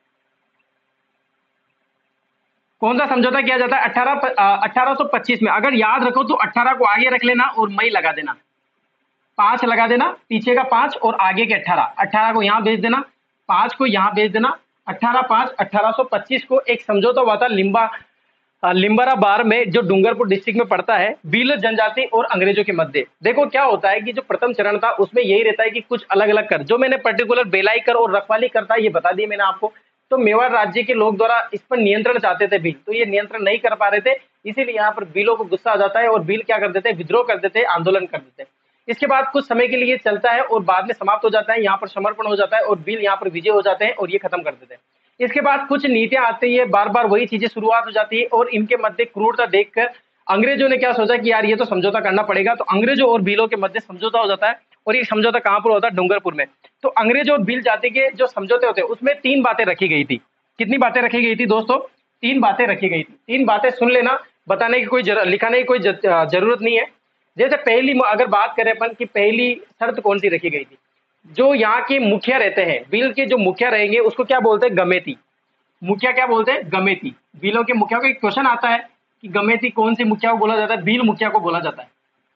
S1: कौन सा समझौता किया जाता है? 1825 में। अगर याद रखो तो 18 को आगे रख लेना और मई लगा देना, 5 लगा देना, पीछे का 5 और आगे के 18 को यहां भेज देना, 5 को यहां भेज देना। 1825 को एक समझौता हुआ था लिम्बारा बार में, जो डूंगरपुर डिस्ट्रिक्ट में पड़ता है, भील जनजाति और अंग्रेजों के मध्य। देखो क्या होता है कि जो प्रथम चरण था उसमें यही रहता है कि कुछ अलग अलग कर, जो मैंने पर्टिकुलर बेलाई कर और रखवाली कर था ये बता दिए मैंने आपको। तो मेवाड़ राज्य के लोग द्वारा इस पर नियंत्रण चाहते थे भील, तो ये नियंत्रण नहीं कर पा रहे थे, इसीलिए यहाँ पर भीलों को गुस्सा आ जाता है और भील क्या कर देते हैं? विद्रोह कर देते हैं, आंदोलन कर देते हैं। इसके बाद कुछ समय के लिए चलता है और बाद में समाप्त हो जाता है, यहाँ पर समर्पण हो जाता है और भील यहाँ पर विजय हो जाते हैं और ये खत्म कर देते हैं। इसके बाद कुछ नीतियां आती है, बार बार वही चीजें शुरुआत हो जाती है, और इनके मध्य क्रूरता देखकर अंग्रेजों ने क्या सोचा कि यार ये तो समझौता करना पड़ेगा, तो अंग्रेजों और भीलों के मध्य समझौता हो जाता है। और ये समझौता कहाँ पर होता है? डूंगरपुर में। तो अंग्रेजों और भील जाति के जो समझौते होते हैं उसमें तीन बातें रखी गई थी। कितनी बातें रखी गई थी दोस्तों? तीन बातें रखी गई थी। तीन बातें सुन लेना, बताने की कोई लिखाने की कोई जरूरत नहीं है। जैसे पहली अगर बात करें अपन की पहली शर्त कौन सी रखी गई थी? जो यहाँ के मुखिया रहते हैं, बिल के जो मुखिया रहेंगे उसको क्या बोलते हैं? गमेती। मुखिया क्या बोलते हैं? गमेती। बिलों के मुखिया को एक क्वेश्चन आता है कि गमेती कौन सी मुखिया को बोला जाता है? बिल मुखिया को बोला जाता है।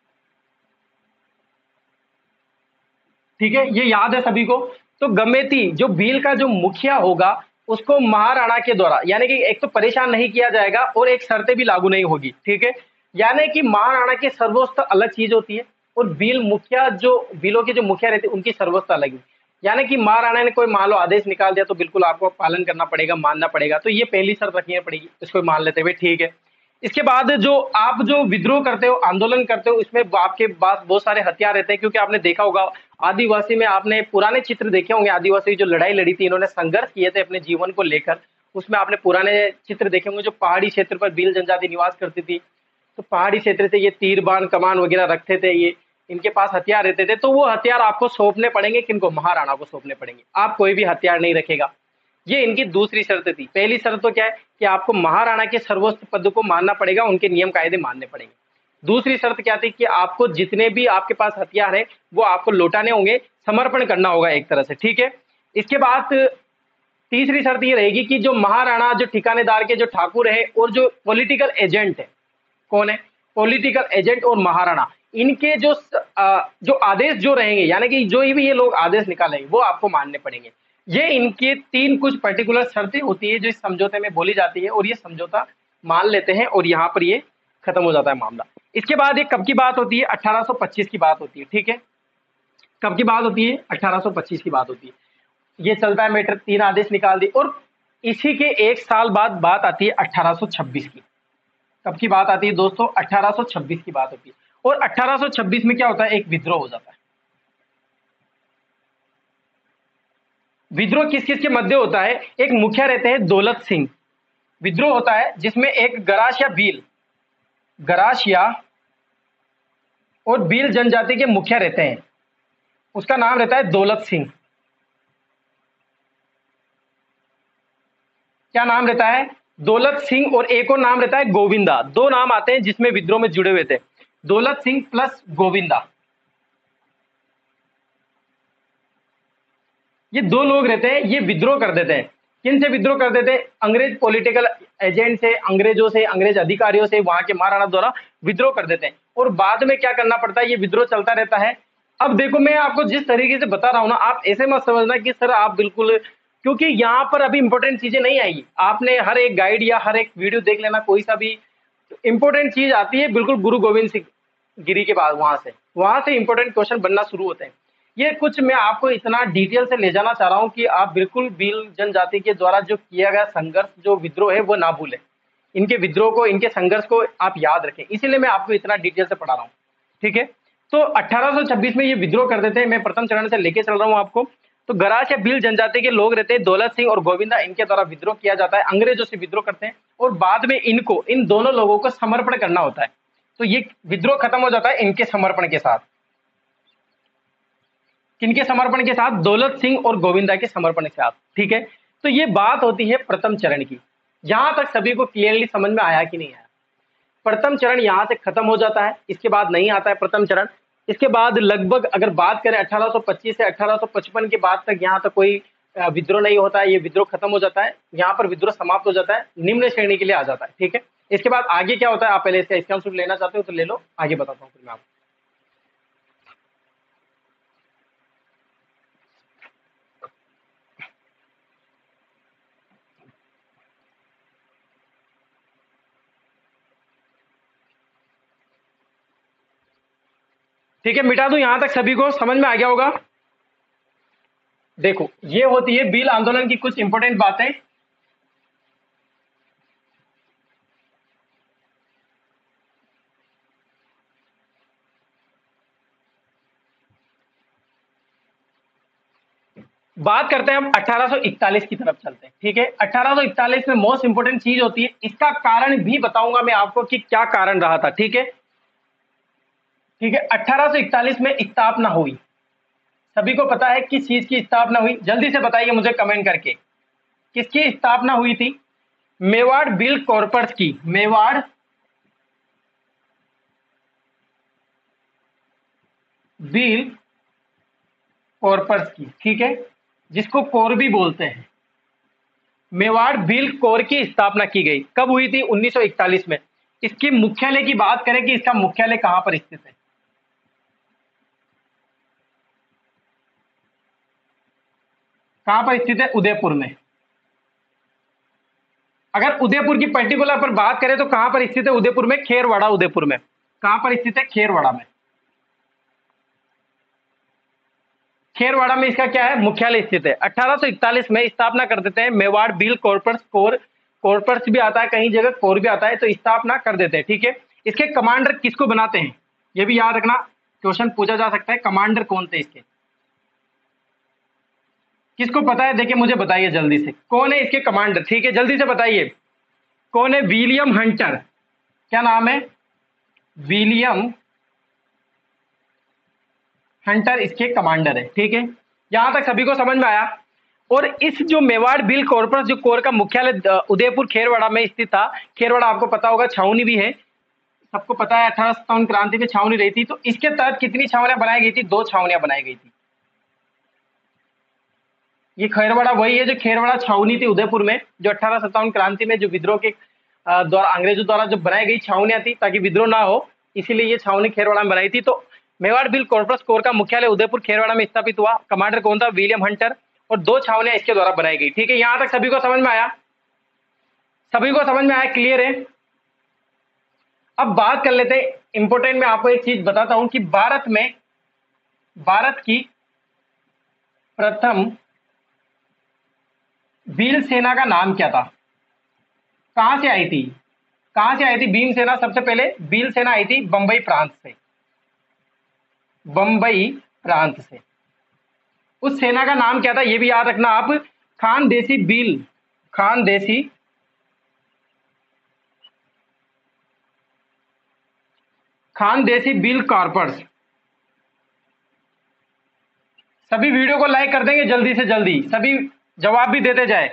S1: ठीक है, ये याद है सभी को। तो गमेती जो भील का जो मुखिया होगा उसको महाराणा के द्वारा, यानी कि एक तो परेशान नहीं किया जाएगा और एक शर्तें भी लागू नहीं होगी। ठीक है, यानी कि महाराणा की सर्वोच्च अलग चीज होती है, और भील मुखिया जो भीलों के जो मुखिया रहते हैं उनकी सर्वोच्च अलग है। यानी कि महाराणा ने कोई मान लो आदेश निकाल दिया तो बिल्कुल आपको पालन करना पड़ेगा, मानना पड़ेगा। तो ये पहली शर्त रखनी पड़ेगी, इसको मान लेते हुए। ठीक है, इसके बाद जो आप जो विद्रोह करते हो, आंदोलन करते हो, इसमें आपके पास बहुत सारे हथियार रहते हैं, क्योंकि आपने देखा होगा आदिवासी में, आपने पुराने चित्र देखे होंगे, आदिवासी जो लड़ाई लड़ी थी, इन्होंने संघर्ष किए थे अपने जीवन को लेकर। उसमें आपने पुराने चित्र देखे होंगे, जो पहाड़ी क्षेत्र पर भील जनजाति निवास करती थी। तो पहाड़ी क्षेत्र से ये तीर बाण कमान वगैरह रखते थे, ये इनके पास हथियार रहते थे। तो वो हथियार आपको सौंपने पड़ेंगे, किनको? महाराणा को सौंपने पड़ेंगे। आप कोई भी हथियार नहीं रखेगा। ये इनकी दूसरी शर्त थी। पहली शर्त तो क्या है कि आपको महाराणा के सर्वोच्च पद को मानना पड़ेगा, उनके नियम कायदे मानने पड़ेंगे। दूसरी शर्त क्या थी कि आपको जितने भी आपके पास हथियार है वो आपको लौटाने होंगे, समर्पण करना होगा एक तरह से। ठीक है, इसके बाद तीसरी शर्त ये रहेगी कि जो महाराणा जो ठिकानेदार के जो ठाकुर है और जो पॉलिटिकल एजेंट है, कौन है? पॉलिटिकल एजेंट और महाराणा, इनके जो आदेश जो रहेंगे, यानी कि जो भी ये लोग आदेश निकालेंगे वो आपको मानने पड़ेंगे। ये इनके तीन कुछ पर्टिकुलर शर्तें होती है जो इस समझौते में बोली जाती है, और ये समझौता मान लेते हैं और यहाँ पर ये खत्म हो जाता है मामला। इसके बाद ये कब की बात होती है? 1825 की बात होती है। ठीक है, कब की बात होती है? 1825 की बात होती है। ये चलता है मैटर, तीन आदेश निकाल दिए, और इसी के एक साल बाद बात आती है 1826 की। कब की बात आती है दोस्तों? 1826 की बात होती है। और 1826 में क्या होता है? एक विद्रोह हो जाता है। विद्रोह किस किस के मध्य होता है? एक मुखिया रहते हैं दौलत सिंह। विद्रोह होता है जिसमें एक गरासिया भील, गरासिया और भील जनजाति के मुखिया रहते हैं, उसका नाम रहता है दौलत सिंह। क्या नाम रहता है? दौलत सिंह। और एक और नाम रहता है गोविंदा। दो नाम आते हैं जिसमें विद्रोह में जुड़े हुए थे, दौलत सिंह प्लस गोविंदा। ये दो लोग रहते हैं, ये विद्रोह कर देते हैं। किन से विद्रोह कर देते हैं? अंग्रेज पॉलिटिकल एजेंट से, अंग्रेजों से, अंग्रेज अधिकारियों से, वहां के महाराणा द्वारा विद्रोह कर देते हैं। और बाद में क्या करना पड़ता है? ये विद्रोह चलता रहता है। अब देखो, मैं आपको जिस तरीके से बता रहा हूं ना, आप ऐसे मत समझना कि सर आप बिल्कुल, क्योंकि यहाँ पर अभी इंपॉर्टेंट चीजें नहीं आएगी। आपने हर एक गाइड या हर एक वीडियो देख लेना, कोई सा भी इंपॉर्टेंट चीज आती है बिल्कुल गुरु गोविंद सिंह गिरी के बाद, वहां से इंपॉर्टेंट क्वेश्चन बनना शुरू होते हैं। ये कुछ मैं आपको इतना डिटेल से ले जाना चाह रहा हूं कि आप बिल्कुल भील जनजाति के द्वारा जो किया गया संघर्ष, जो विद्रोह है, वो ना भूलें। इनके विद्रोह को, इनके संघर्ष को आप याद रखें, इसीलिए मैं आपको इतना डिटेल से पढ़ा रहा हूँ। ठीक है, तो 1826 में ये विद्रोह कर देते हैं। मैं प्रथम चरण से लेके चल रहा हूँ आपको। तो गरास या भील जनजाति के लोग रहते हैं, दौलत सिंह और गोविंदा, इनके द्वारा विद्रोह किया जाता है, अंग्रेजों से विद्रोह करते हैं, और बाद में इनको, इन दोनों लोगों को समर्पण करना होता है। तो ये विद्रोह खत्म हो जाता है इनके समर्पण के साथ। किनके समर्पण के साथ? दौलत सिंह और गोविंदा के समर्पण के साथ। ठीक है, तो ये बात होती है प्रथम चरण की। यहां तक सभी को क्लियरली समझ में आया कि नहीं आया? प्रथम चरण यहां से खत्म हो जाता है, इसके बाद नहीं आता है प्रथम चरण। इसके बाद लगभग अगर बात करें 1825 से 1855 के बाद तक, यहां तक कोई विद्रोह नहीं होता है। ये विद्रोह खत्म हो जाता है, यहाँ पर विद्रोह समाप्त हो जाता है, निम्न श्रेणी के लिए आ जाता है। ठीक है, इसके बाद आगे क्या होता है, आप पहले इसका स्क्रीनशॉट लेना चाहते हो तो ले लो, आगे बताता हूँ फिर मैं आपको। ठीक है, मिटा दूं? यहां तक सभी को समझ में आ गया होगा? देखो, ये होती है भील आंदोलन की कुछ इंपॉर्टेंट बातें। बात करते हैं हम 1841 की तरफ चलते हैं। ठीक है, 1841 में मोस्ट इंपोर्टेंट चीज होती है, इसका कारण भी बताऊंगा मैं आपको कि क्या कारण रहा था। ठीक है, ठीक है, 1841 में स्थापना हुई, सभी को पता है किस चीज की स्थापना हुई, जल्दी से बताइए मुझे कमेंट करके, किसकी स्थापना हुई थी? मेवाड़ बिल कॉर्पस की, मेवाड़ बिल कॉर्पस की। ठीक है, जिसको कोर भी बोलते हैं, मेवाड़ बिल कोर की स्थापना की गई। कब हुई थी? 1941 में। इसकी मुख्यालय की बात करें कि इसका मुख्यालय कहां पर स्थित है, कहां पर स्थित है? उदयपुर में। अगर उदयपुर की पर्टिकुलर पर बात करें तो कहां पर स्थित है? उदयपुर में, खेरवाड़ा उदयपुर में। कहां पर स्थित है? खेरवाड़ा में। खेरवाड़ा में इसका क्या है? मुख्यालय स्थित है। 1841 में स्थापना कर देते हैं Mewar Bhil corps corps, corps भी आता है कहीं जगह, कोर भी आता है, तो स्थापना कर देते हैं। ठीक है, इसके कमांडर किसको बनाते हैं, ये भी याद रखना, क्वेश्चन पूछा जा सकता है, कमांडर कौन थे इसके, किसको पता है? देखिए मुझे बताइए जल्दी से, कौन है इसके कमांडर? ठीक है, जल्दी से बताइए कौन है? William Hunter. क्या नाम है? विलियम हंटर इसके कमांडर है। ठीक है, यहां तक सभी को समझ में आया। और इस जो मेवाड़ बिल कॉर्पस, जो कोर का मुख्यालय उदयपुर खेरवाड़ा में स्थित था, खेरवाड़ा आपको पता होगा छावनी भी है, सबको पता है 1857 क्रांति में छावनी रही थी, तो इसके तहत कितनी छावनियां बनाई गई थी? 2 छावनियां बनाई गई थी। ये खेरवाड़ा वही है जो खेरवाड़ा छावनी थी उदयपुर में, जो 1857 क्रांति में जो विद्रोह के द्वारा, अंग्रेजों द्वारा जो बनाई गई छावनियां थी ताकि विद्रोह ना हो, इसीलिए ये छावनी खेरवाड़ा में बनाई थी। तो मेवाड़ बिल कॉर्पस कोर का मुख्यालय उदयपुर खेरवाड़ा में स्थापित हुआ। कमांडर कौन था? William Hunter. और 2 छावनियां इसके द्वारा बनाई गई। ठीक है, यहां तक सभी को समझ में आया? सभी को समझ में आया? क्लियर है? अब बात कर लेते हैं, इंपोर्टेंट मैं आपको एक चीज बताता हूं कि भारत की प्रथम भील सेना का नाम क्या था? कहां से आई थी? कहां से आई थी भीम सेना? सबसे पहले भील सेना आई थी बंबई प्रांत से, बंबई प्रांत से। उस सेना का नाम क्या था ये भी याद रखना आप, खानदेशी भील, खानदेशी खानदेशी भील कॉर्पस। सभी वीडियो को लाइक कर देंगे जल्दी से जल्दी, सभी जवाब भी देते जाए।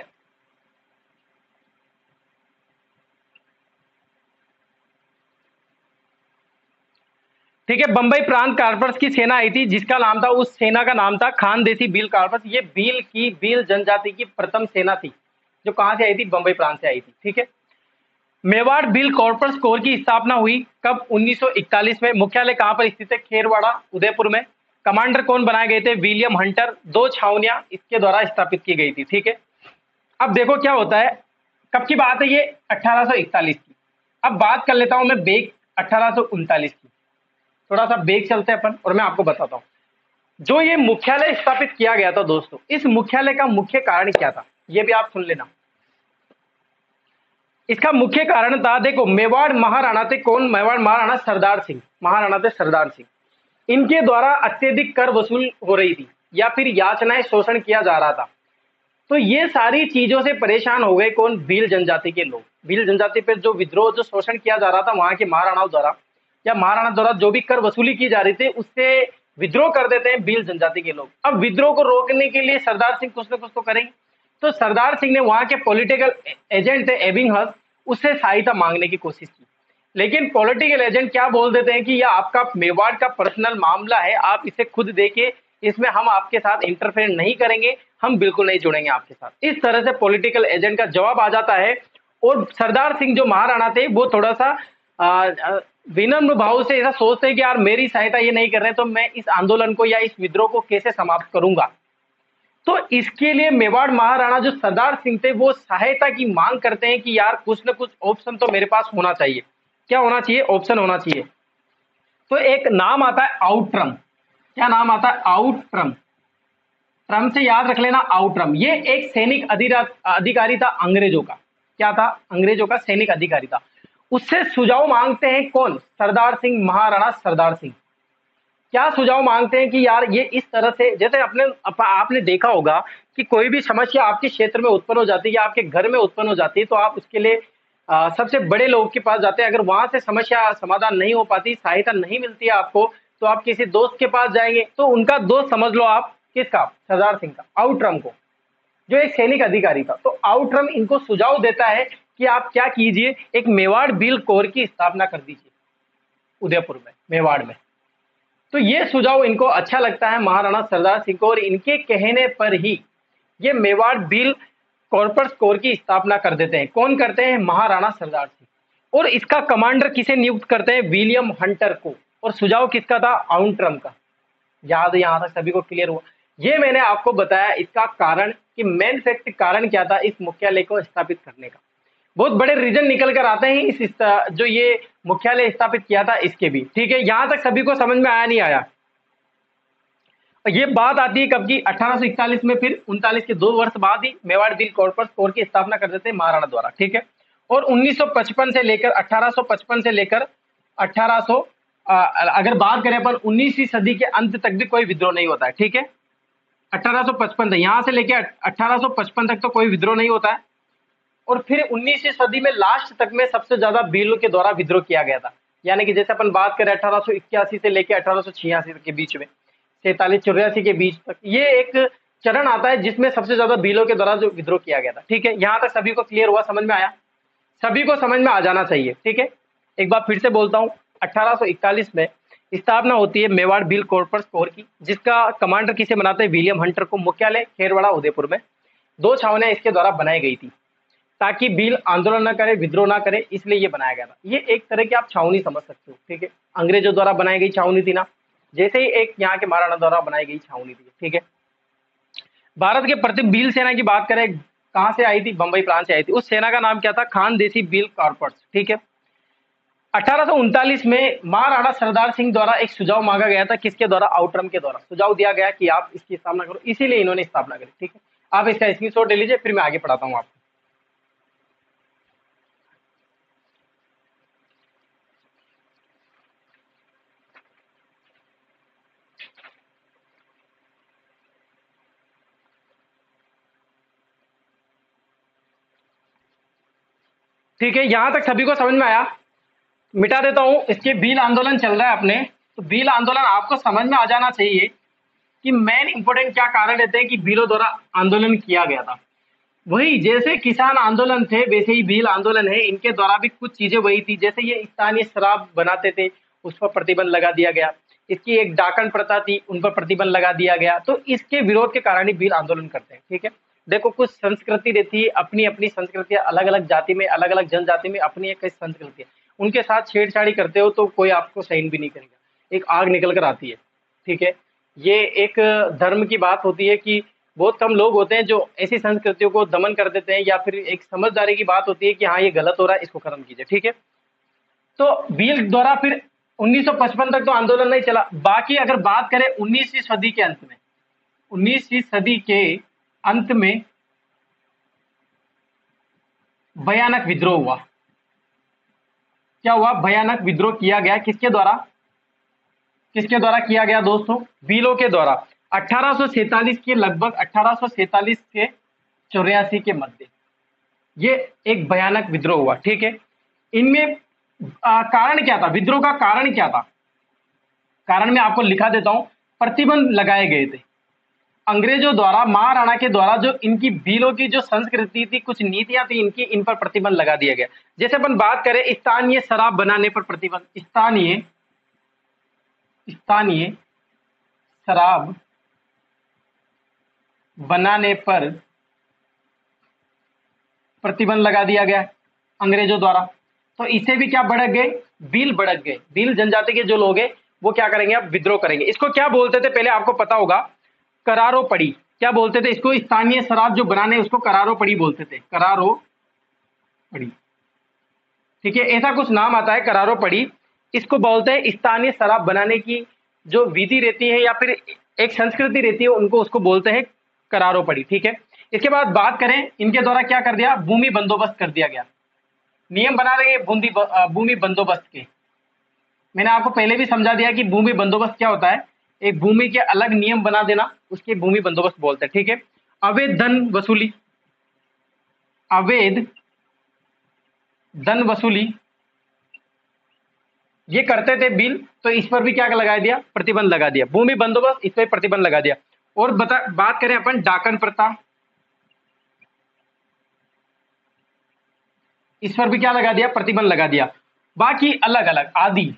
S1: ठीक है, बंबई प्रांत कॉर्पस की सेना आई थी, जिसका नाम था, उस सेना का नाम था खानदेशी भील कॉर्पस। ये भील जनजाति की प्रथम सेना थी, जो कहां से आई थी? बंबई प्रांत से आई थी। ठीक है, मेवाड़ बिल कॉर्पस कोर की स्थापना हुई कब? 1941 में। मुख्यालय कहां पर स्थित है? खेरवाड़ा उदयपुर में। कमांडर कौन बनाए गए थे? William Hunter. 2 छावनियां इसके द्वारा स्थापित की गई थी। ठीक है, अब देखो क्या होता है, कब की बात है ये? 1841 की। अब बात कर लेता हूं मैं बेग 1839 की, थोड़ा सा बेग चलते हैं अपन और मैं आपको बताता हूं। जो ये मुख्यालय स्थापित किया गया था दोस्तों, इस मुख्यालय का मुख्य कारण क्या था ये भी आप सुन लेना। इसका मुख्य कारण था, देखो, मेवाड़ महाराणा थे। कौन मेवाड़ महाराणा? सरदार सिंह, महाराणा थे सरदार सिंह। इनके द्वारा अत्यधिक कर वसूल हो रही थी, या फिर याचनाएं, शोषण किया जा रहा था। तो ये सारी चीजों से परेशान हो गए कौन? भील जनजाति के लोग। भील जनजाति पर जो विद्रोह, जो शोषण किया जा रहा था वहां के महाराणाओं द्वारा, या महाराणा द्वारा जो भी कर वसूली की जा रही थी, उससे विद्रोह कर देते हैं भील जनजाति के लोग। अब विद्रोह को रोकने के लिए सरदार सिंह कुछ ना कुछ तो करेंगे, तो सरदार सिंह ने वहां के पॉलिटिकल एजेंट थे एबिंगहस, उससे सहायता मांगने की कोशिश की। लेकिन पॉलिटिकल एजेंट क्या बोल देते हैं कि यह आपका मेवाड़ का पर्सनल मामला है, आप इसे खुद देखिए, इसमें हम आपके साथ इंटरफेयर नहीं करेंगे, हम बिल्कुल नहीं जुड़ेंगे आपके साथ। इस तरह से पॉलिटिकल एजेंट का जवाब आ जाता है। और सरदार सिंह जो महाराणा थे वो थोड़ा सा विनम्र भाव से ऐसा सोचते हैं कि यार मेरी सहायता ये नहीं कर रहे, तो मैं इस आंदोलन को या इस विद्रोह को कैसे समाप्त करूंगा। तो इसके लिए मेवाड़ महाराणा जो सरदार सिंह थे वो सहायता की मांग करते हैं कि यार कुछ ना कुछ ऑप्शन तो मेरे पास होना चाहिए। क्या होना चाहिए? ऑप्शन होना चाहिए। तो एक नाम आता है आउट्रम। क्या नाम आता है? आउट्रम। ट्रम से याद रख लेना, आउट्रम। ये एक सैनिक अधिकारी था अंग्रेजों का। क्या था? अंग्रेजों का सैनिक अधिकारी था। उससे सुझाव मांगते हैं कौन? सरदार सिंह, महाराणा सरदार सिंह। क्या सुझाव मांगते हैं कि यार ये इस तरह से, जैसे आपने देखा होगा कि कोई भी समस्या आपके क्षेत्र में उत्पन्न हो जाती है या आपके घर में उत्पन्न हो जाती है तो आप उसके लिए सबसे बड़े लोगों के पास जाते हैं। अगर वहां से समस्या समाधान नहीं हो पाती, सहायता नहीं मिलती है आपको, तो आप किसी दोस्त के पास जाएंगे। तो उनका दोस्त समझ लो आप किसका, सरदार सिंह का, आउटरम को, जो एक सैनिक अधिकारी था। तो आउटरम इनको सुझाव देता है कि आप क्या कीजिए, एक मेवाड़ बिल कोर की स्थापना कर दीजिए उदयपुर में, मेवाड़ में। तो ये सुझाव इनको अच्छा लगता है महाराणा सरदार सिंह को, और इनके कहने पर ही ये मेवाड़ बिल कॉर्पस कोर की स्थापना कर देते हैं। कौन करते हैं, महाराणा सरदार सिंह। और इसका कमांडर किसे नियुक्त करते हैं, विलियम हंटर को। और सुझाव किसका था, आउटरम का। याद यहां तक सभी को क्लियर हुआ। ये मैंने आपको बताया इसका कारण कि मेन फैक्ट कारण क्या था इस मुख्यालय को स्थापित करने का। बहुत बड़े रीजन निकल कर आते हैं इस जो ये मुख्यालय स्थापित किया था इसके भी। ठीक है, यहां तक सभी को समझ में आया नहीं आया। ये बात आती है कब की, 1841 में। फिर 39 के 2 वर्ष बाद ही मेवाड़ बिल कॉर्पस कोर की स्थापना कर देते हैं महाराणा द्वारा। ठीक है, और 1955 से लेकर 1855 से लेकर 1800 अगर बात करें अपन 19वीं सदी के अंत तक भी कोई विद्रोह नहीं होता है। ठीक है, 1855 तक, यहां से लेकर 1855 तक तो कोई विद्रोह नहीं होता है। और फिर 19वीं सदी में लास्ट तक में सबसे ज्यादा भीलों के द्वारा विद्रोह किया गया था। यानी कि जैसे अपन बात करें 1881 से लेकर 1886 के बीच में, 47-84 के बीच तक, ये एक चरण आता है जिसमें सबसे ज्यादा भीलों के द्वारा जो विद्रोह किया गया था। ठीक है, यहां तक सभी को क्लियर हुआ, समझ में आया, सभी को समझ में आ जाना चाहिए। ठीक है, एक बार फिर से बोलता हूं, 1841 में स्थापना होती है मेवाड़ बिल कॉर्पस कोर की, जिसका कमांडर किसे बनाते हैं, विलियम हंटर को। मुख्यालय खेरवाड़ा उदयपुर में। 2 छावनियां इसके द्वारा बनाई गई थी ताकि भील आंदोलन न करे, विद्रोह ना करे, इसलिए ये बनाया गया था। ये एक तरह की आप छावनी समझ सकते हो। ठीक है, अंग्रेजों द्वारा बनाई गई छावनी थी ना, जैसे ही एक यहाँ के महाराणा द्वारा बनाई गई छावनी थी। ठीक है, भारत के प्रथम भील सेना की बात करें, कहां से आई थी, बंबई प्रांत से आई थी। उस सेना का नाम क्या था, खानदेशी भील कॉर्पस। ठीक है, 1839 में महाराणा सरदार सिंह द्वारा एक सुझाव मांगा गया था, किसके द्वारा, आउटरम के द्वारा सुझाव दिया गया कि आप इसकी स्थापना करो, इसीलिए इन्होंने स्थापना करी। ठीक है, आप इसका स्क्रीनशॉट ले लीजिए, फिर मैं आगे पढ़ाता हूं आपको। ठीक है, यहां तक सभी को समझ में आया। मिटा देता हूं, इसके भील आंदोलन चल रहा है अपने, तो भील आंदोलन आपको समझ में आ जाना चाहिए कि मेन इंपोर्टेंट क्या कारण रहते हैं कि भीलों द्वारा आंदोलन किया गया था। वही जैसे किसान आंदोलन थे वैसे ही भील आंदोलन है, इनके द्वारा भी कुछ चीजें वही थी। जैसे ये स्थानीय शराब बनाते थे, उस पर प्रतिबंध लगा दिया गया। इसकी एक डाकन प्रथा थी, उन पर प्रतिबंध लगा दिया गया। तो इसके विरोध के कारण ही भील आंदोलन करते हैं। ठीक है, देखो कुछ संस्कृति रहती है, अपनी अपनी संस्कृतियां, अलग अलग जाति में, अलग अलग जनजाति में अपनी एक संस्कृति है, उनके साथ छेड़छाड़ी करते हो तो कोई आपको सहन भी नहीं करेगा, एक आग निकल कर आती है। ठीक है, ये एक धर्म की बात होती है कि बहुत कम लोग होते हैं जो ऐसी संस्कृतियों को दमन कर देते हैं, या फिर एक समझदारी की बात होती है कि हाँ ये गलत हो रहा है, इसको खत्म कीजिए। ठीक है, तो भील द्वारा फिर 1955 तक तो आंदोलन नहीं चला। बाकी अगर बात करें 19वीं सदी के अंत में, 19वीं सदी के अंत में भयानक विद्रोह हुआ। क्या हुआ, भयानक विद्रोह किया गया, किसके द्वारा, किसके द्वारा किया गया दोस्तों, भीलों के द्वारा। 1847 के लगभग, 1847 से 84 के मध्य ये एक भयानक विद्रोह हुआ। ठीक है, इनमें कारण क्या था, विद्रोह का कारण क्या था, कारण मैं आपको लिखा देता हूं। प्रतिबंध लगाए गए थे अंग्रेजों द्वारा, महाराणा के द्वारा, जो इनकी भीलों की जो संस्कृति थी, कुछ नीतियां थी इनकी, इन पर प्रतिबंध लगा दिया गया। जैसे अपन बात करें स्थानीय शराब बनाने पर प्रतिबंध, स्थानीय शराब बनाने पर प्रतिबंध लगा दिया गया अंग्रेजों द्वारा। तो इससे भी क्या बढ़ गए, भील बढ़ गए। भील जनजाति के जो लोग हैं वो क्या करेंगे, अब विद्रोह करेंगे। इसको क्या बोलते थे पहले आपको पता होगा, करारो पड़ी। क्या बोलते थे इसको, स्थानीय शराब जो बनाने उसको करारो पड़ी बोलते थे, करारो पड़ी। ठीक है, ऐसा कुछ नाम आता है करारो पड़ी। इसको बोलते हैं स्थानीय शराब बनाने की जो विधि रहती है या फिर एक संस्कृति रहती है, उनको उसको बोलते हैं करारो पड़ी। ठीक है, इसके बाद बात करें इनके द्वारा क्या कर दिया, भूमि बंदोबस्त कर दिया गया, नियम बना रहे भूमि बंदोबस्त के। मैंने आपको पहले भी समझा दिया कि भूमि बंदोबस्त क्या होता है। एक भूमि के अलग नियम बना देना, उसके भूमि बंदोबस्त बोलते हैं, ठीक है। अवैध धन वसूली, अवैध धन वसूली ये करते थे बिल, तो इस पर भी क्या लगा दिया, प्रतिबंध लगा दिया। भूमि बंदोबस्त, इस पर प्रतिबंध लगा दिया। और बात करें अपन डाकन प्रथा, इस पर भी क्या लगा दिया, प्रतिबंध लगा दिया। बाकी अलग अलग आदि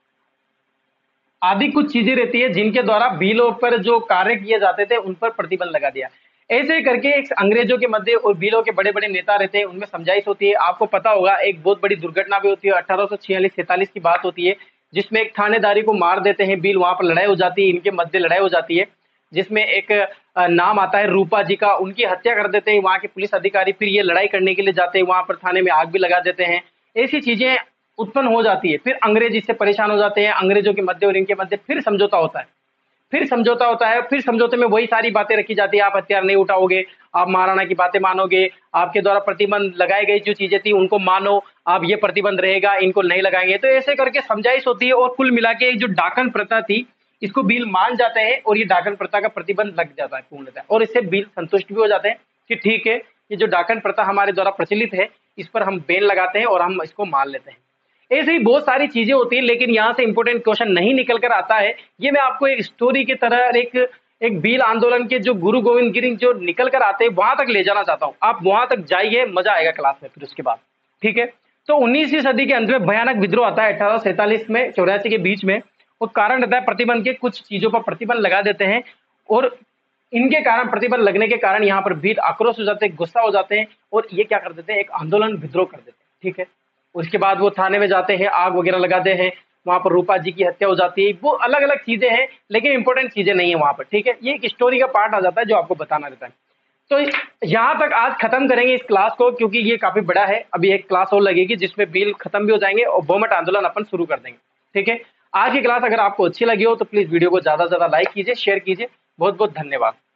S1: आदि कुछ चीजें रहती है जिनके द्वारा बिलों पर जो कार्य किए जाते थे उन पर प्रतिबंध लगा दिया। ऐसे ही करके एक अंग्रेजों के मध्य और बिलों के बड़े बड़े नेता रहते हैं, उनमें समझाइश होती है। आपको पता होगा एक बहुत बड़ी दुर्घटना भी होती है, 1846-47 की बात होती है, जिसमें एक थानेदारी को मार देते हैं बिल, वहां पर लड़ाई हो जाती है, इनके मध्य लड़ाई हो जाती है, जिसमें एक नाम आता है रूपा जी का, उनकी हत्या कर देते हैं वहां के पुलिस अधिकारी। फिर ये लड़ाई करने के लिए जाते हैं, वहां पर थाने में आग भी लगा देते हैं। ऐसी चीजें उत्पन्न हो जाती है। फिर अंग्रेज इससे परेशान हो जाते हैं, अंग्रेजों के मध्य और इनके मध्य फिर समझौता होता है। फिर समझौता होता है, फिर समझौते में वही सारी बातें रखी जाती है, आप हथियार नहीं उठाओगे, आप महाराणा की बातें मानोगे, आपके द्वारा प्रतिबंध लगाई गई जो चीजें थी उनको मानो, आप ये प्रतिबंध रहेगा, इनको नहीं लगाएंगे। तो ऐसे करके समझाइश होती है, और कुल मिला के जो डाकन प्रथा थी इसको बिल मान जाते हैं, और ये डाकन प्रथा का प्रतिबंध लग जाता है पूर्णतः, और इससे बिल संतुष्ट भी हो जाते हैं कि ठीक है, ये जो डाकन प्रथा हमारे द्वारा प्रचलित है इस पर हम बैन लगाते हैं और हम इसको मान लेते हैं। ऐसे ही बहुत सारी चीजें होती है, लेकिन यहाँ से इंपॉर्टेंट क्वेश्चन नहीं निकल कर आता है। ये मैं आपको एक स्टोरी की तरह एक भील आंदोलन के जो गुरु गोविंद गिरी जो निकल कर आते हैं वहां तक ले जाना चाहता हूँ। आप वहां तक जाइए, मजा आएगा क्लास में फिर उसके बाद, ठीक है। तो 19वीं सदी के अंत में भयानक विद्रोह आता है 1847 में 84 के बीच में। और कारण रहता है प्रतिबंध के, कुछ चीजों पर प्रतिबंध लगा देते हैं, और इनके कारण, प्रतिबंध लगने के कारण यहाँ पर भील आक्रोश हो जाते हैं, गुस्सा हो जाते हैं, और ये क्या कर देते हैं, एक आंदोलन विद्रोह कर देते हैं, ठीक है। उसके बाद वो थाने में जाते हैं, आग वगैरह लगाते हैं, वहां पर रूपा जी की हत्या हो जाती है। वो अलग अलग चीजें हैं, लेकिन इंपॉर्टेंट चीजें नहीं है वहां पर, ठीक है। ये एक स्टोरी का पार्ट आ जाता है जो आपको बताना रहता है। तो यहाँ तक आज खत्म करेंगे इस क्लास को, क्योंकि ये काफी बड़ा है। अभी एक क्लास और लगेगी जिसमें बिल खत्म भी हो जाएंगे और बहुमत आंदोलन अपन शुरू कर देंगे, ठीक है। आज की क्लास अगर आपको अच्छी लगी हो तो प्लीज वीडियो को ज्यादा से ज्यादा लाइक कीजिए, शेयर कीजिए। बहुत बहुत धन्यवाद।